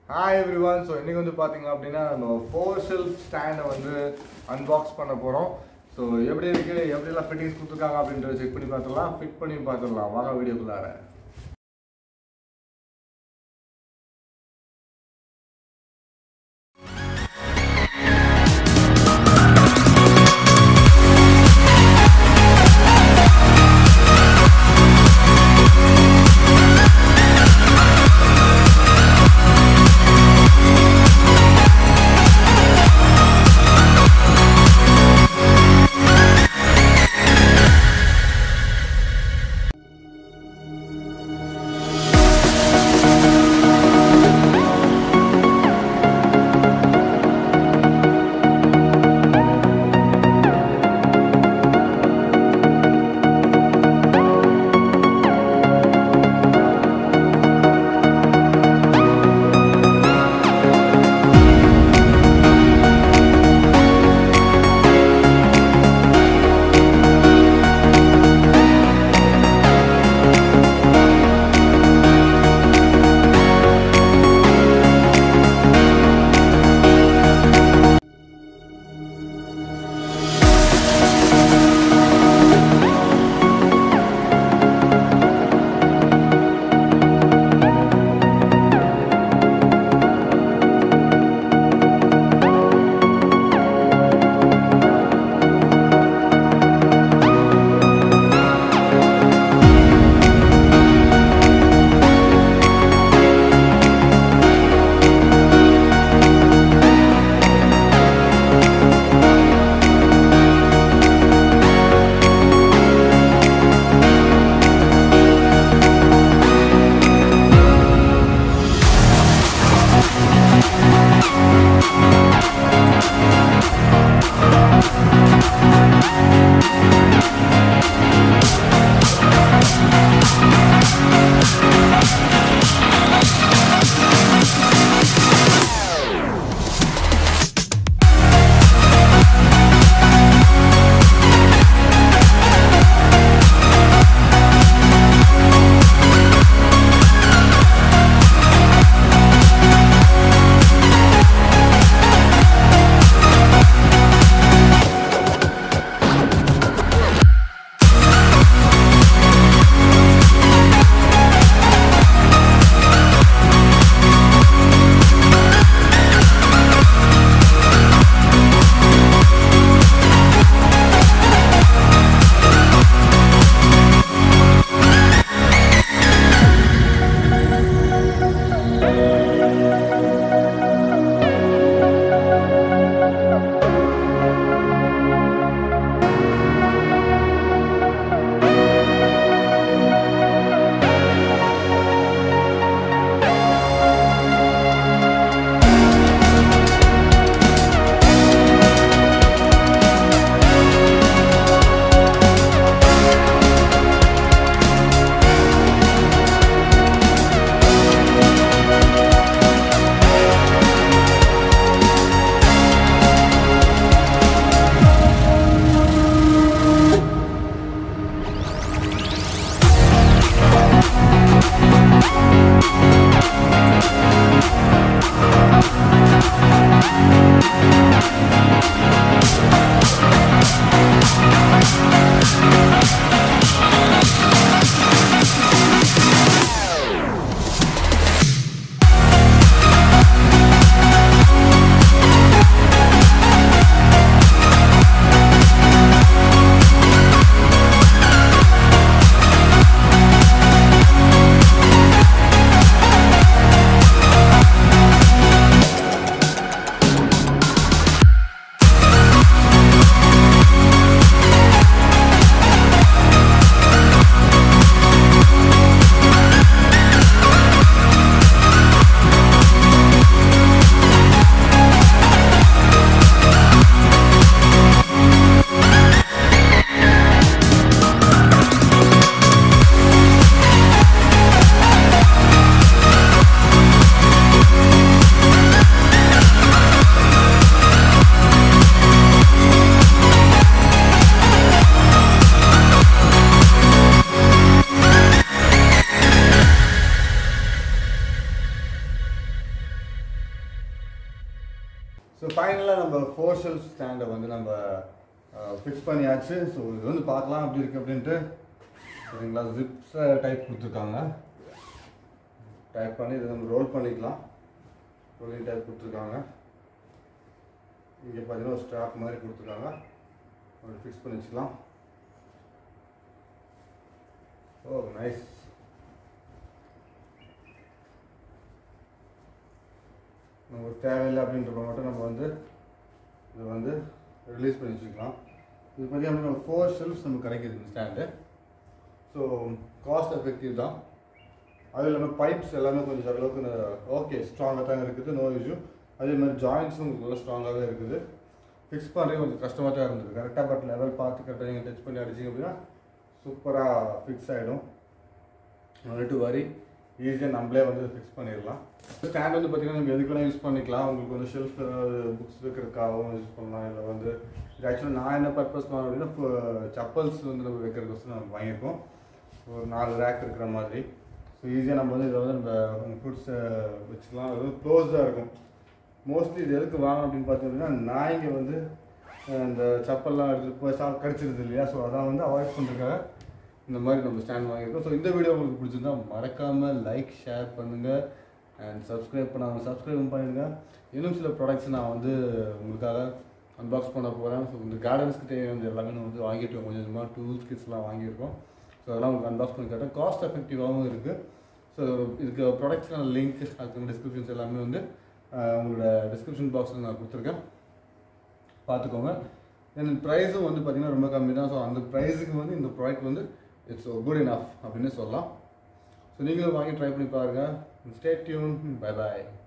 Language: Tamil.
Hi everyone, so இன்னைக்கு வந்து பாத்தீங்க அப்படினா நம்ம 4 shelf stand வந்து unbox பண்ண போறோம். So எப்படி இருக்கு, எப்படி எல்லாம் ஃபிட்டிங்ஸ் கொடுத்திருக்காங்க அப்படின்றத செக் பண்ணி பார்த்துடலாம், ஃபிட் பண்ணி பார்த்துடலாம். வாங்க வீடியோக்குள்ளார. ஸோ ஃபைனலாக நம்ம 4 ஷெல்ஃப் ஸ்டாண்டை வந்து நம்ம ஃபிக்ஸ் பண்ணியாச்சு. ஸோ இது வந்து பார்க்கலாம் அப்படி இருக்குது அப்படின்ட்டு. சரிங்களா, ஜிப்ஸ் டைப் கொடுத்துருக்காங்க. டைப் பண்ணி இதை நம்ம ரோல் பண்ணிக்கலாம். ரோலிங் டைப் கொடுத்துருக்காங்க. இங்கே பார்த்தீங்கன்னா ஒரு ஸ்ட்ராப் மாதிரி கொடுத்துருக்காங்க. அப்படி ஃபிக்ஸ் பண்ணி வச்சுக்கலாம். Oh nice. நமக்கு தேவையில்லை அப்படின்றப்ப மட்டும் நம்ம வந்து இதை வந்து ரிலீஸ் பண்ணி வச்சுக்கலாம். இது பார்த்தீங்கன்னா நம்ம 4 ஷெல்ஃப்ஸ் நமக்கு கிடைக்கிது இந்த ஸ்டாண்டு. ஸோ காஸ்ட் எஃபெக்டிவ் தான். அது இல்லாமல் பைப்ஸ் எல்லாமே கொஞ்சம் அளவுக்கு ஓகே ஸ்ட்ராங்காக தான் இருக்குது, நோ இஷ்யூ. அதே மாதிரி ஜாயின்ஸும் உங்களுக்கு நல்லா ஸ்ட்ராங்காகவே இருக்குது. ஃபிக்ஸ் பண்ணுறது கொஞ்சம் கஷ்டமாக தான் இருந்தது. கரெக்டாக பட் லெவல் பார்த்து கரெக்டாக நீங்கள் டச் பண்ணி அடிச்சிங்க அப்படின்னா சூப்பராக ஃபிக்ஸ் ஆகிடும். நோ வரி, ஈஸியாக நம்மளே வந்து ஃபிக்ஸ் பண்ணிடலாம். ஸ்டாண்ட் வந்து பார்த்திங்கன்னா நம்ம எதுக்கு வேணால் யூஸ் பண்ணிக்கலாம். உங்களுக்கு வந்து ஷெல்ஃப் புக்ஸ் வைக்கிறதுக்காகவும் யூஸ் பண்ணலாம். இல்லை வந்து இது ஆக்சுவலாக நான் என்ன பர்பஸ் பண்ணேன் அப்படின்னா செப்பல்ஸ் வந்து நம்ம வைக்கிறதுக்கு நம்ம வாங்கியிருக்கோம். ஒரு 4 ரேக் இருக்கிற மாதிரி. ஸோ ஈஸியாக நம்ம வந்து இதை வந்து நம்ம ஃபுட்ஸை வச்சுக்கலாம். அது வந்து க்ளோஸாக இருக்கும். மோஸ்ட்லி இது எதுக்கு வாங்கணும் அப்படின்னு பார்த்தீங்கன்னா நாய்ங்க வந்து இந்த செப்பல்லாம் எடுத்துகிட்டு போய் கடிச்சிருது இல்லையா. ஸோ அதான் வந்து அவாய்ட் பண்ணுறதுக்காக இந்த மாதிரி நம்ம ஸ்டாண்ட் வாங்கியிருக்கோம். ஸோ இந்த வீடியோ உங்களுக்கு பிடிச்சிருந்தா மறக்காமல் லைக் ஷேர் பண்ணுங்கள் அண்ட் சப்ஸ்கிரைப் பண்ணாமல் சப்ஸ்கிரைப் பண்ணிடுங்க. இன்னும் சில ப்ராடக்ட்ஸ் நான் வந்து உங்களுக்காக அன்பாக்ஸ் பண்ண போகிறேன். ஸோ இந்த கார்டன்ஸ்க்கு தேவையான எல்லாமே வந்து வாங்கிட்டு கொஞ்சம் கொஞ்சமாக டூல்ஸ் கிட்ஸ்லாம் வாங்கியிருக்கோம். ஸோ அதெல்லாம் உங்களுக்கு அன்பாக்ஸ் பண்ணி காட்டுறேன். காஸ்ட் எஃபெக்டிவாகவும் இருக்குது. ஸோ இதுக்கு ப்ராடக்ட்ஸ்க்கான லிங்க் அதுக்கு டிஸ்கிரிப்ஷன்ஸ் எல்லாமே வந்து உங்களோட டிஸ்கிரிப்ஷன் பாக்ஸில் நான் கொடுத்துருக்கேன், பார்த்துக்கோங்க. தென் ப்ரைஸும் வந்து பார்த்திங்கன்னா ரொம்ப கம்மி தான். ஸோ அந்த ப்ரைஸுக்கு வந்து இந்த ப்ராடக்ட் வந்து இட்ஸ் குட் இனஃப் அப்படின்னு சொல்லலாம். ஸோ நீங்களும் வாங்கி ட்ரை பண்ணி பாருங்கள். Stay tuned. பை பாய்.